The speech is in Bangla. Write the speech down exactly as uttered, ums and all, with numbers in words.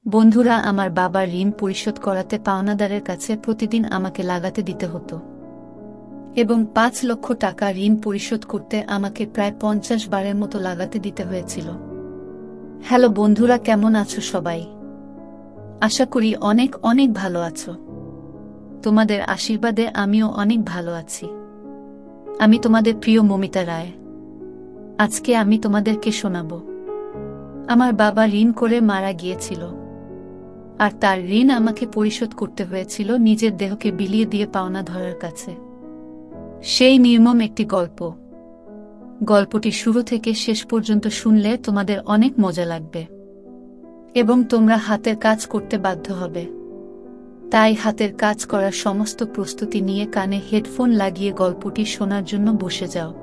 বন্ধুরা, আমার বাবার ঋণ পরিশোধ করাতে পাওনাদারের কাছে প্রতিদিন আমাকে লাগাতে দিতে হতো এবং পাঁচ লক্ষ টাকা ঋণ পরিশোধ করতে আমাকে প্রায় পঞ্চাশ বারের মতো লাগাতে দিতে হয়েছিল। হ্যালো বন্ধুরা, কেমন আছো সবাই? আশা করি অনেক অনেক ভালো আছো। তোমাদের আশীর্বাদে আমিও অনেক ভালো আছি। আমি তোমাদের প্রিয় মমিতা রায়। আজকে আমি তোমাদেরকে শোনাব। আমার বাবা ঋণ করে মারা গিয়েছিল, আর তার ঋণ আমাকে পরিশোধ করতে হয়েছিল নিজের দেহকে বিলিয়ে দিয়ে পাওনা ধরার কাছে। সেই নির্মম একটি গল্প। গল্পটি শুরু থেকে শেষ পর্যন্ত শুনলে তোমাদের অনেক মজা লাগবে এবং তোমরা হাতের কাজ করতে বাধ্য হবে। তাই হাতের কাজ করার সমস্ত প্রস্তুতি নিয়ে কানে হেডফোন লাগিয়ে গল্পটি শোনার জন্য বসে যাও।